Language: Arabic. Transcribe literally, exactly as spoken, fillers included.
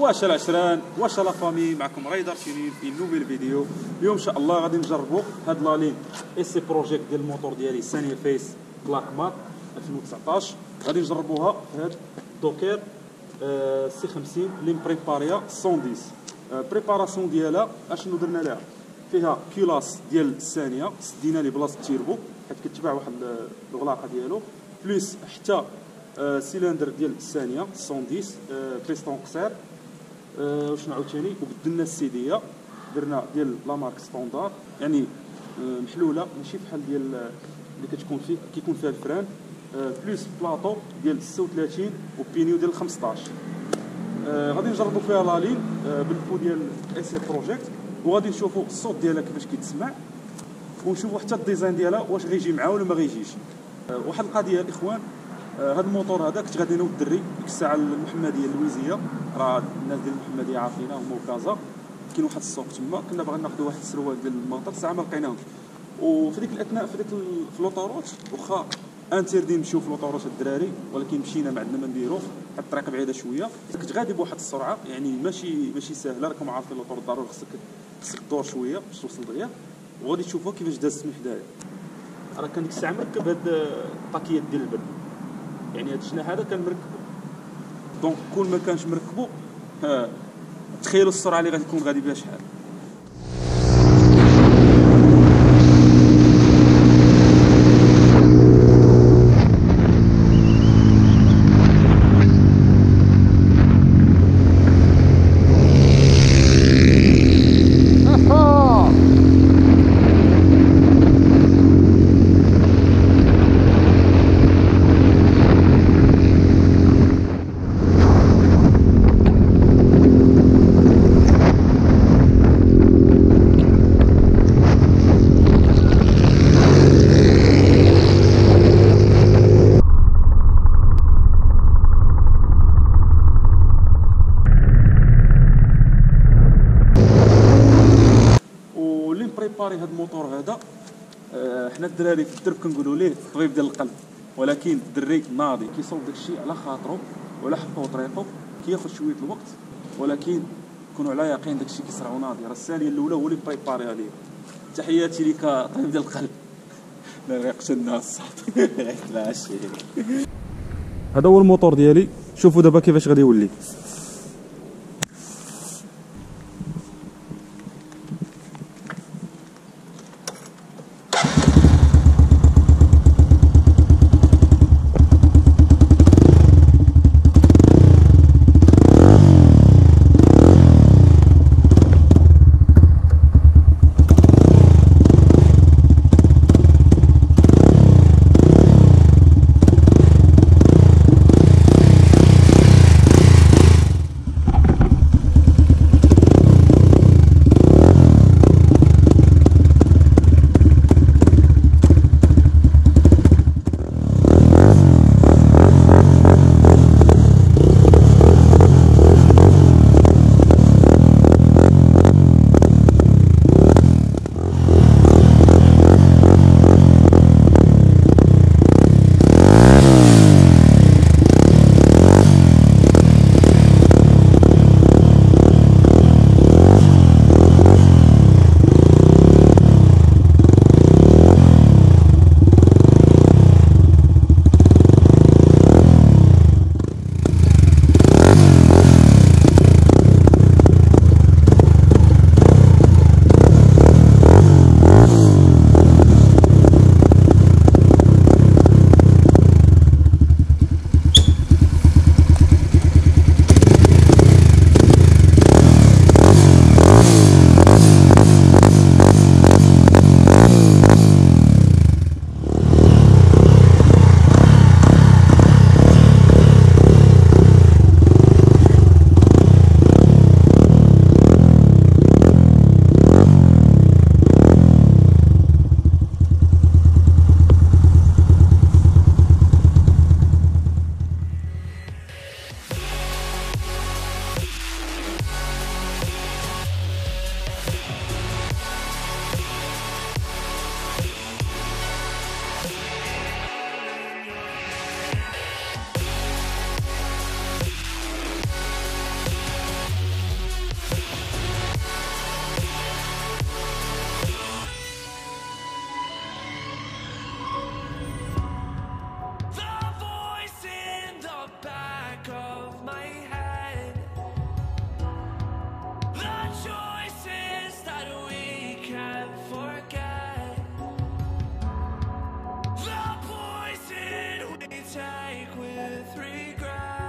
واش العشران واش لا فامي، معكم رايدر شيرين في نوفيل فيديو. اليوم ان شاء الله غادي نجربوا هاد لا لين اي سي بروجيكت ديال الموتور ديالي ثانيه فيس بلاك مات ألفين وتسعطاش. غادي نجربوها في هاد دوكر آه سي خمسين اللي مبريباريا مية وعشرة. آه بريباراسيون ديالها اشنو درنا لها؟ فيها كيلاس ديال الثانيه سدينا لي بلاصه التيربو حيت كتباع واحد الغلاقه ديالو، بليس حتى آه سيلندر ديال الثانيه مية وعشرة آه بيستون قصير. آه واش نعاود ثاني وبدلنا السيديه درنا ديال لا مارك ستاندار، يعني آه محلوله ماشي بحال ديال اللي كتكون فيه كيكون فيها الفران. آه بليس بلاطو ديال ستة وثلاثين وبينيو ديال خمسطاش. آه غادي نجربوا فيها لا لين آه بالفو ديال اي سي بروجيكت، وغادي نشوفوا الصوت ديالها كيفاش كيتسمع، ونشوفوا حتى الديزاين ديالها واش غيجي معاه ولا ما غيجيش. آه واحد القضيه الاخوان، آه هذا الموتور هذا كنت غادي انا والدري ديك الساعه المحمديه اللويزيه، راه الناس ديال المحمديه عارفينها هما وكازا، كاين واحد السوق تما كنا باغيين ناخذوا واحد السروال ديال الموتور ساعه ما لقيناهمش. وفي ديك الاثناء في ديك في لوطوروت واخا انتردي نمشيو في لوطوروت الدراري، ولكن مشينا ما عندنا ما نديرو، حيت الطريق بعيده شويه، كنت غادي بواحد السرعه يعني ماشي ماشي ساهله. راكم عارفين لوطوروت ضروري خصك خصك تدور شويه باش توصل دغيا، وغادي تشوفوا كيفاش دازت من حدايا. راه كان ديك الساعه مركب هاد الطاكيات ديال البرد، يعني هاد الجناح هذا كان مركبو، دونك كون ما كانش مركبو ها تخيلوا السرعه اللي غادي تكون غادي بها شحال. بريباري هذا الموتور هذا، آه حنا الدراري في الدرب كنقولوا ليه الطبيب ديال القلب، ولكن الدري ناضي كيصوب داكشي على خاطرو ولا حقو طريقو، كياخذ شويه الوقت، ولكن كونوا على يقين داكشي كيصرع وناضي. راه الثانيه الاولى هو اللي بريباريها ليه. تحياتي ليك طبيب ديال القلب. لا يقتلنا الصوت. ماشي هذا هو الموتور ديالي، شوفوا دابا كيفاش غادي يولي. with regret.